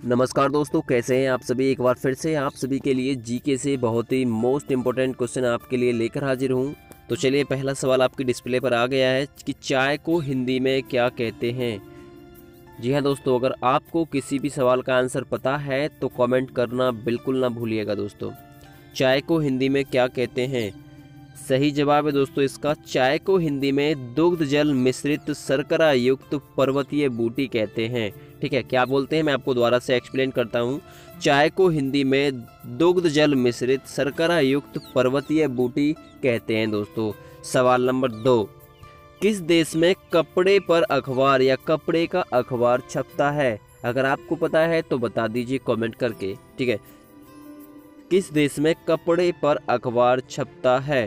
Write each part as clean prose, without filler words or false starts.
नमस्कार दोस्तों, कैसे हैं आप सभी। एक बार फिर से आप सभी के लिए जीके से बहुत ही मोस्ट इम्पोर्टेंट क्वेश्चन आपके लिए लेकर हाजिर हूं। तो चलिए, पहला सवाल आपकी डिस्प्ले पर आ गया है कि चाय को हिंदी में क्या कहते हैं। जी हाँ दोस्तों, अगर आपको किसी भी सवाल का आंसर पता है तो कमेंट करना बिल्कुल ना भूलिएगा दोस्तों। चाय को हिंदी में क्या कहते हैं। सही जवाब है दोस्तों इसका, चाय को हिंदी में दुग्ध जल मिश्रित शर्करा युक्त पर्वतीय बूटी कहते हैं। ठीक है, क्या बोलते हैं मैं आपको दोबारा से एक्सप्लेन करता हूँ। चाय को हिंदी में दुग्ध जल मिश्रित शर्करा युक्त पर्वतीय बूटी कहते हैं दोस्तों। सवाल नंबर 2, किस देश में कपड़े पर अखबार या कपड़े का अखबार छपता है। अगर आपको पता है तो बता दीजिए कमेंट करके। ठीक है, किस देश में कपड़े पर अखबार छपता है।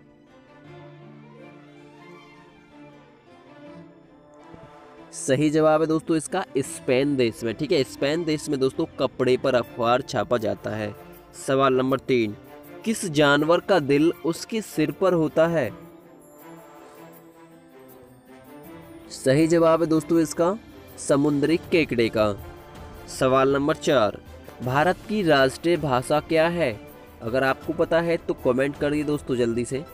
सही जवाब है दोस्तों इसका, स्पेन देश में। ठीक है, स्पेन देश में दोस्तों कपड़े पर अखबार छापा जाता है। सवाल नंबर 3, किस जानवर का दिल उसके सिर पर होता है। सही जवाब है दोस्तों इसका, समुद्री केकड़े का। सवाल नंबर 4, भारत की राष्ट्रीय भाषा क्या है। अगर आपको पता है तो कमेंट करिए दोस्तों जल्दी से।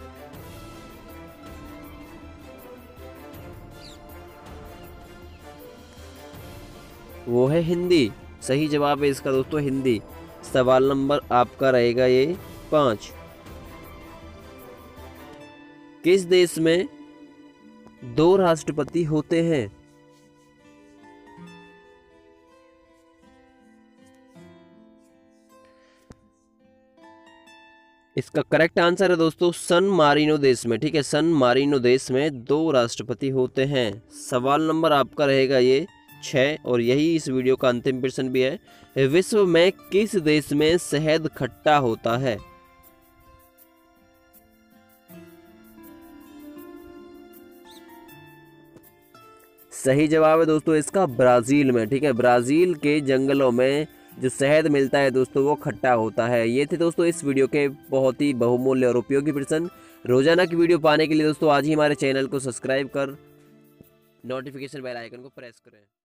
वो है हिंदी। सही जवाब है इसका दोस्तों, हिंदी। सवाल नंबर आपका रहेगा ये 5, किस देश में 2 राष्ट्रपति होते हैं। इसका करेक्ट आंसर है दोस्तों सन मारिनो देश में। ठीक है, सन मारिनो देश में 2 राष्ट्रपति होते हैं। सवाल नंबर आपका रहेगा ये 6, और यही इस वीडियो का अंतिम प्रश्न भी है। विश्व में किस देश में शहद खट्टा होता है। सही जवाब है दोस्तों इसका, ब्राजील में। ठीक है, ब्राजील के जंगलों में जो शहद मिलता है दोस्तों वो खट्टा होता है। ये थे दोस्तों इस वीडियो के बहुत ही बहुमूल्य और उपयोगी प्रश्न। रोजाना की वीडियो पाने के लिए दोस्तों आज ही हमारे चैनल को सब्सक्राइब कर नोटिफिकेशन बेल आइकन को प्रेस करें।